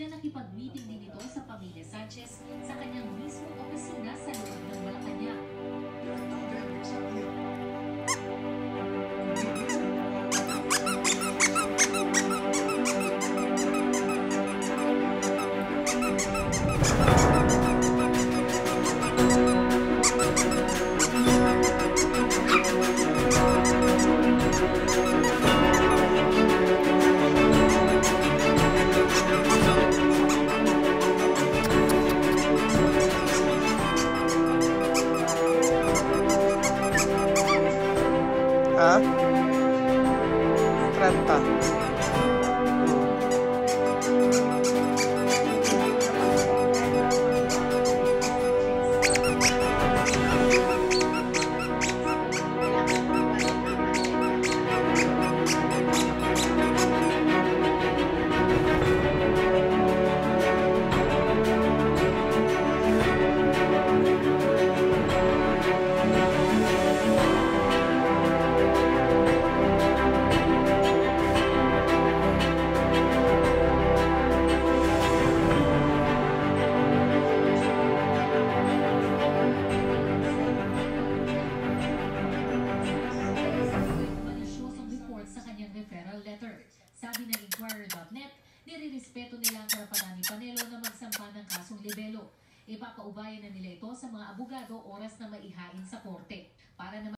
na nakipag-meeting din ito sa pamilya Sanchez sa kanyang mismong opisina sa loob ng Malacanang. Ha? 30. Sabi ng Inquirer.net, nirirespeto nila ang karapatan ni Panelo na magsampa ng kasong libelo. Ipapaubayan na nila ito sa mga abogado oras na maihain sa korte. Para naman